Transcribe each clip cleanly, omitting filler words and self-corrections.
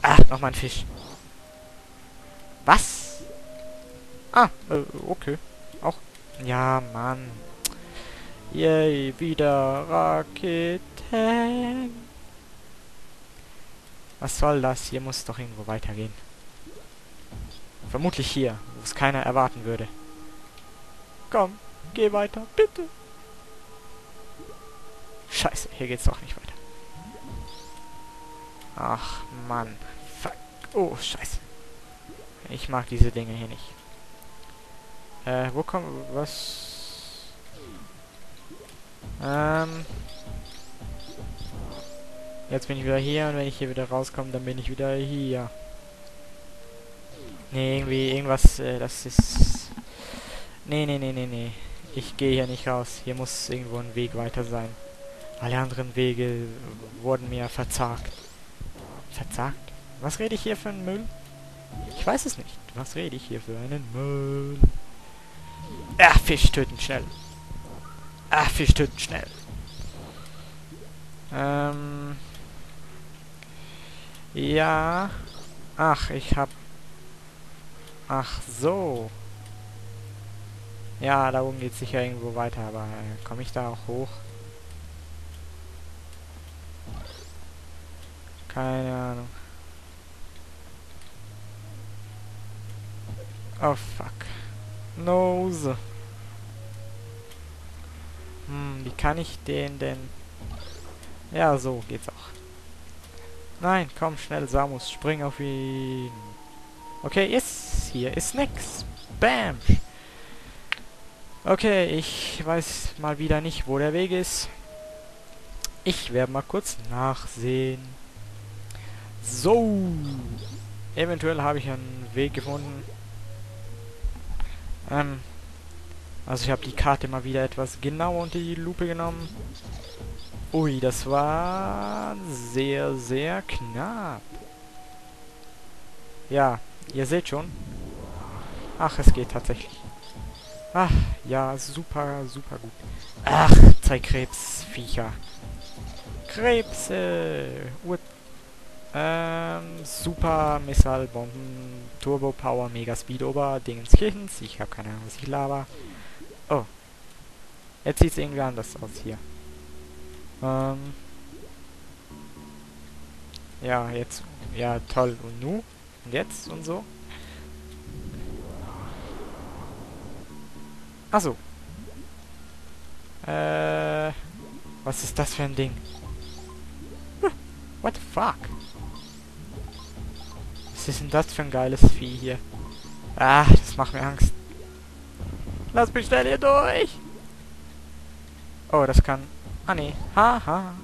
Ah, nochmal ein Fisch. Was? Ah, okay. Auch. Ja, Mann. Yay, wieder Raketen. Was soll das? Hier muss es doch irgendwo weitergehen. Vermutlich hier, wo es keiner erwarten würde. Komm, geh weiter, bitte. Scheiße, hier geht's doch nicht weiter. Ach, Mann. Fuck. Oh, scheiße. Ich mag diese Dinge hier nicht. Wo kommt... Was? Jetzt bin ich wieder hier und wenn ich hier wieder rauskomme, dann bin ich wieder hier. Nee, irgendwie... Irgendwas... das ist... Nee. Ich gehe hier nicht raus. Hier muss irgendwo ein Weg weiter sein. Alle anderen Wege wurden mir verzagt. Verzagt? Was rede ich hier für einen Müll? Ich weiß es nicht. Was rede ich hier für einen Müll? Ah, Fisch töten, schnell. Ah, Fisch töten, schnell. Ja. Ach, ich hab... Ach so. Ja, da oben geht's sicher irgendwo weiter, aber komme ich da auch hoch? Keine Ahnung. Oh, fuck. Nose. Wie kann ich den denn... Ja, so geht's auch. Nein, komm, schnell, Samus, spring auf ihn. Okay, hier ist nix. Bam. Okay, ich weiß mal wieder nicht, wo der Weg ist. Ich werde mal kurz nachsehen. So. Eventuell habe ich einen Weg gefunden. Also ich habe die Karte mal wieder etwas genauer unter die Lupe genommen. Ui, das war sehr, sehr knapp. Ja, ihr seht schon. Ach, es geht tatsächlich. Ach, ja, super, super gut. Ach, zwei Krebsviecher. Krebse. Super Missile Bomben, Turbo Power, Mega Speed Ober, Dingenskirchens. Ich habe keine Ahnung, was ich laber. Oh. Jetzt sieht es irgendwie anders aus hier. Ja, jetzt. Ja, toll. Und nu? Und jetzt? Und so? Achso. Was ist das für ein Ding? What the fuck? Was ist denn das für ein geiles Vieh hier? Ah, das macht mir Angst. Lass mich schnell hier durch! Oh, das kann... Ah, nee. Haha.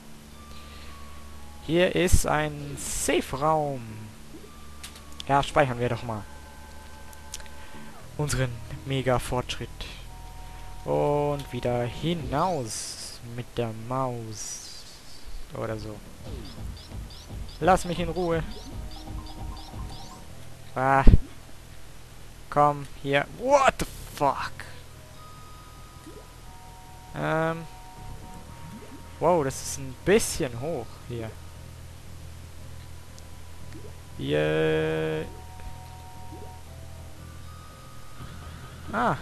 Hier ist ein Safe-Raum. Ja, speichern wir doch mal. Unseren Mega-Fortschritt. Und wieder hinaus mit der Maus. Oder so. Lass mich in Ruhe. Ah. Komm, hier. What the fuck? Wow, das ist ein bisschen hoch hier. Hier. Ah.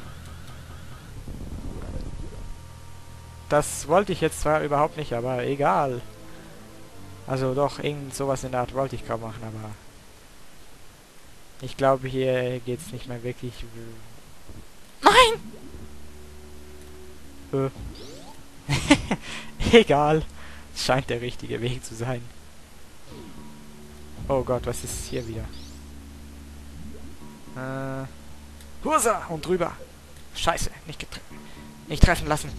Das wollte ich jetzt zwar überhaupt nicht, aber egal. Also doch, irgend sowas in der Art wollte ich gerade machen, aber... Ich glaube, hier geht's nicht mehr wirklich... Nein! Egal. Es scheint der richtige Weg zu sein. Oh Gott, was ist hier wieder? Hursa! Und drüber! Scheiße, nicht treffen lassen.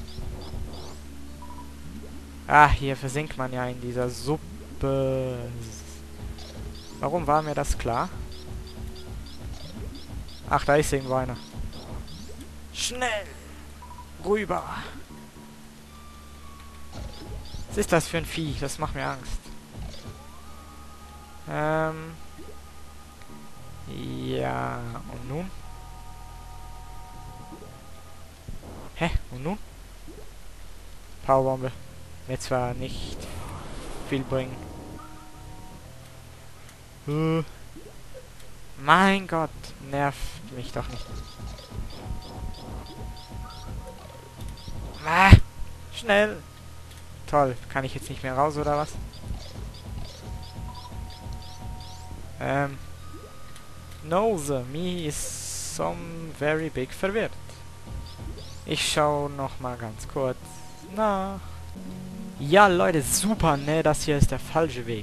Ah, hier versinkt man ja in dieser Suppe. Warum war mir das klar? Ach, da ist irgendwo einer. Schnell! Rüber! Was ist das für ein Vieh? Das macht mir Angst. Ja, und nun? Hä? Und nun? Powerbombe. Mir zwar nicht viel bringen. Mein Gott, nervt mich doch nicht. Ah, schnell. Toll, kann ich jetzt nicht mehr raus, oder was? Nose, me is some very big verwirrt. Ich schau noch mal ganz kurz nach. Ja, Leute, super, ne? Das hier ist der falsche Weg.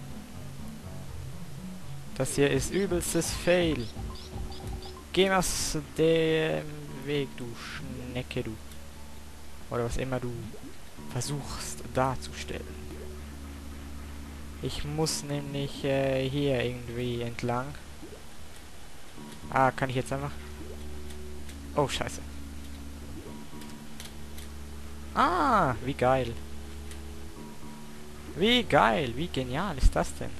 Das hier ist übelstes Fail. Geh aus dem Weg, du Schnecke, du. Oder was immer du versuchst darzustellen. Ich muss nämlich hier irgendwie entlang. Ah, kann ich jetzt einfach... Oh, scheiße. Ah, wie geil. Wie geil, wie genial ist das denn?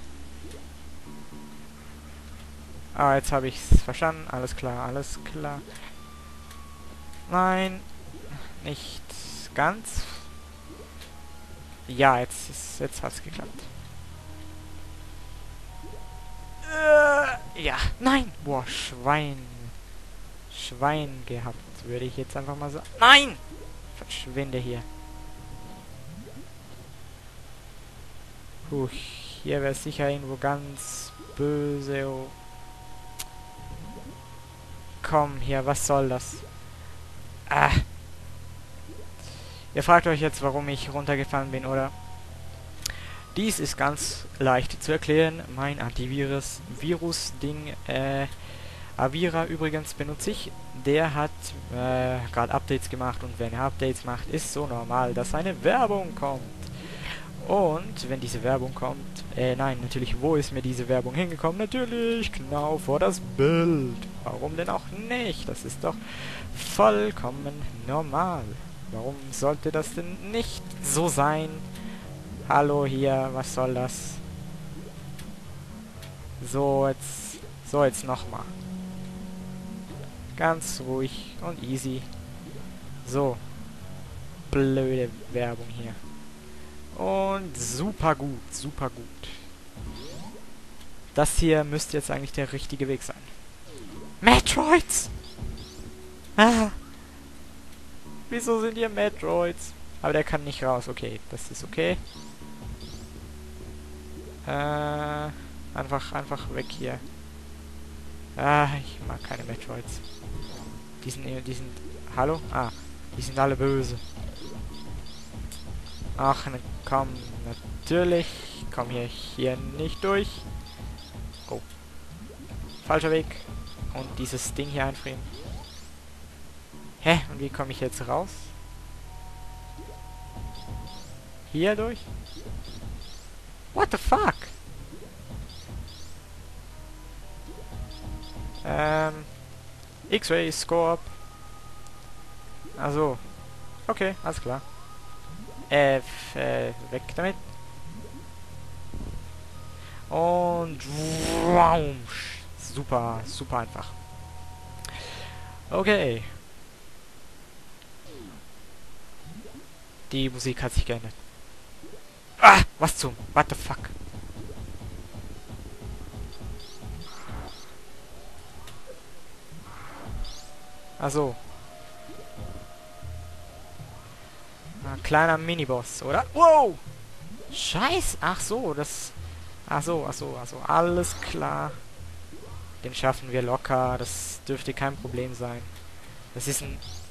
Ah, jetzt habe ich es verstanden. Alles klar, alles klar. Nein, nicht ganz. Ja, jetzt hat's geklappt. Ja, nein! Boah, Schwein. Schwein gehabt, würde ich jetzt einfach mal sagen. Nein! Verschwinde hier. Puh, hier wäre es sicher irgendwo ganz böse. Oh. Komm, hier, was soll das? Ah. Ihr fragt euch jetzt, warum ich runtergefallen bin, oder? Dies ist ganz leicht zu erklären. Mein Antivirus-Ding, Avira übrigens benutze ich. Der hat gerade Updates gemacht und wenn er Updates macht, ist so normal, dass eine Werbung kommt. Und wenn diese Werbung kommt, nein, natürlich, wo ist mir diese Werbung hingekommen? Natürlich, genau vor das Bild. Warum denn auch nicht? Das ist doch vollkommen normal. Warum sollte das denn nicht so sein? Hallo hier, was soll das? So, jetzt nochmal. Ganz ruhig und easy. So. Blöde Werbung hier. Und super gut, super gut. Das hier müsste jetzt eigentlich der richtige Weg sein. Metroids! Ah! Wieso sind hier Metroids? Aber der kann nicht raus. Okay, das ist okay. Einfach weg hier. Ah, ich mag keine Metroids. Die sind... Hallo? Ah, die sind alle böse. Ach, ne, komm, natürlich. Komm hier nicht durch. Oh. Falscher Weg. Und dieses Ding hier einfrieren. Hä? Und wie komme ich jetzt raus? Hier durch? What the fuck? X-Ray, Scope. Also. Okay, alles klar. Weg damit. Und super, super einfach. Okay. Die Musik hat sich geändert. Ah, was zum? What the fuck? Also. Ein kleiner Miniboss, oder? Wow! Scheiß! Ach so, das... Ach so. Alles klar. Den schaffen wir locker. Das dürfte kein Problem sein. Das ist ein